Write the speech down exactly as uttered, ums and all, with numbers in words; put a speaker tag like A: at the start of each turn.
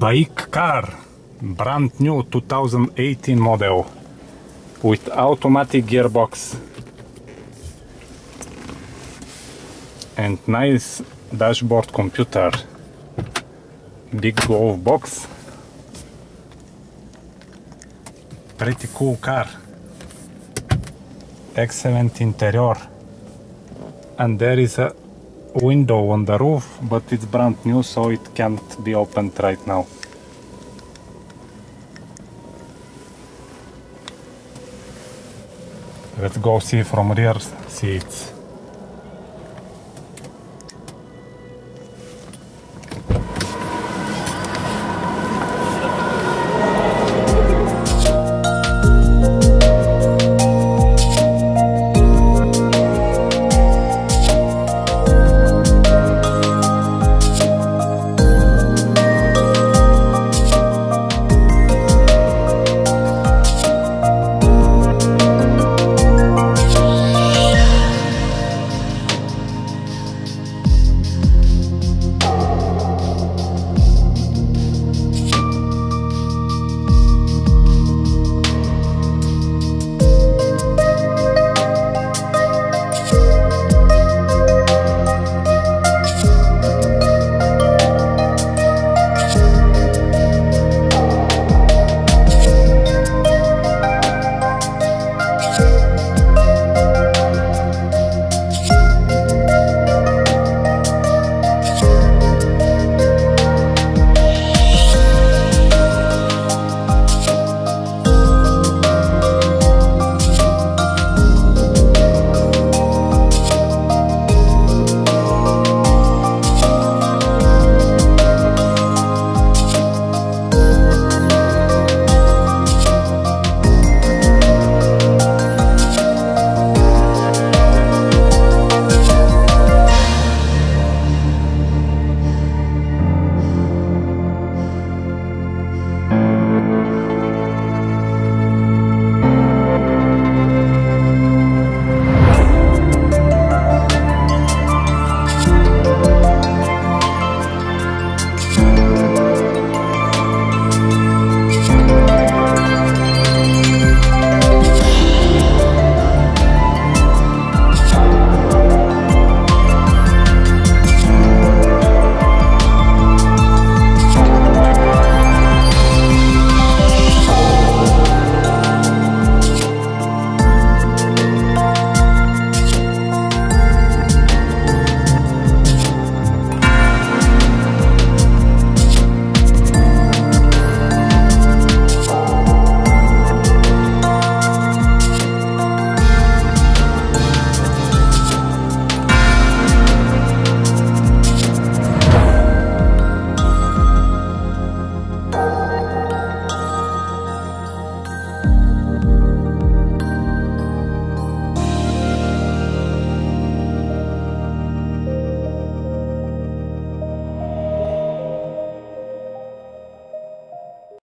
A: BAIC car, brand new two thousand eighteen model with automatic gearbox and nice dashboard computer, big glove box, pretty cool car, excellent interior, and there is a window on the roof, but it's brand new, so it can't be opened right now. Let's go see from rear seats.